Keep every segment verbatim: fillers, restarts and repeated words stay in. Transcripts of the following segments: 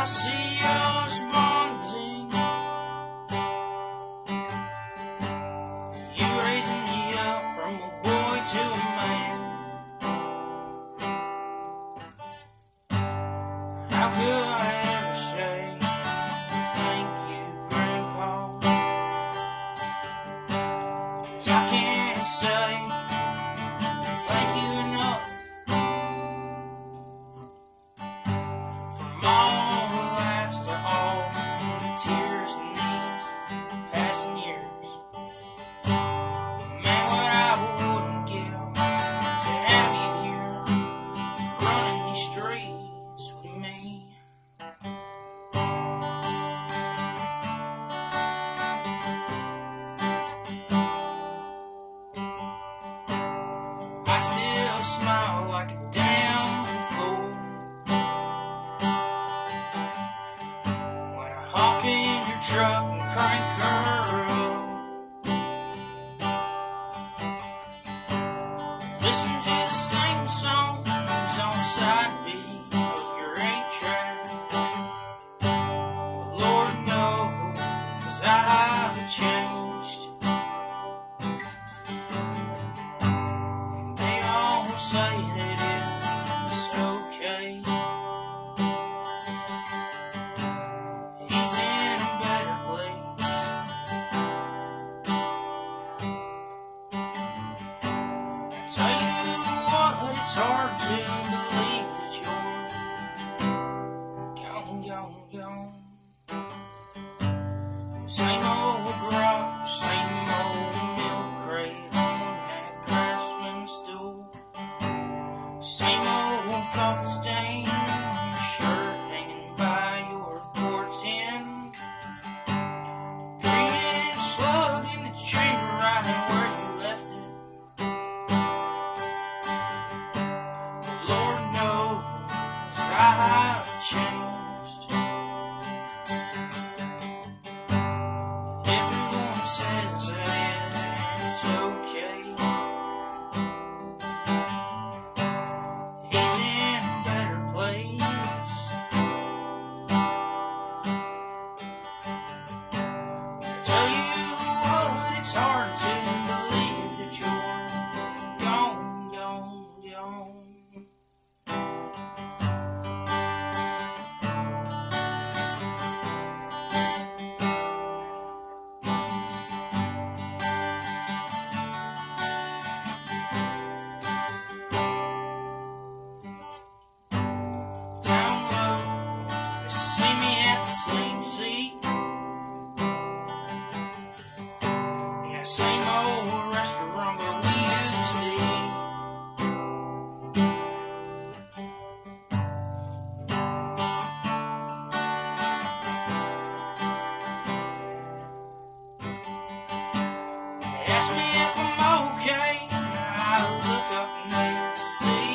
see us bonding. You raising me up from a boy to a man. How could I ever say thank you, Grandpa? 'Cause I can't say thank you enough. From all the laughs to all the tears and these passing years. Man, what I wouldn't give to have you here running these streets with me. I still smile like a damn fool when I hop in your truck and crank her up. Listen to the same songs on side B of your eight track. Well, Lord knows I've changed. They all say that it's okay. He's in a better place. I tell you what, it's hard to believe that you're gone, gone, gone. Same old garage, same old milk crate on that craftsman stool. Same old coffee stain shirt hanging by your four ten. Three inch slug in the chamber right where you left it. The Lord knows I've changed. Everyone says that it's okay. He's in a better place. I tell you what, it's hard to believe that you're gone, gone, gone. Down low, they see me at the same seat. Yeah, same old restaurant where we used to eat. They ask me if I'm okay. I look up and they see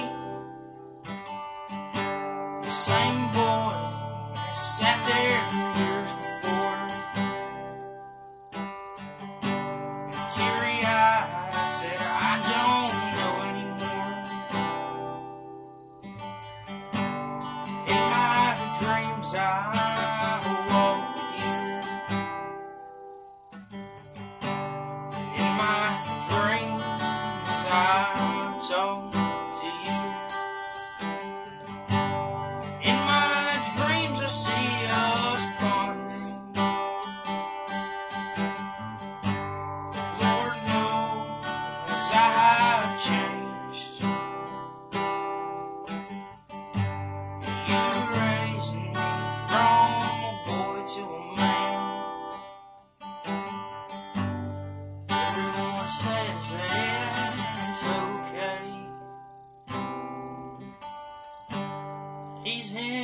the same boy that sat there years before. And teary eyed, I said, I don't know anymore. In my dreams, I walk with you. In my dreams, I talk to you. In my dreams, I see us bonding. Lord knows I've changed. You raised me from a boy to a man. Everyone says that it's okay. He's in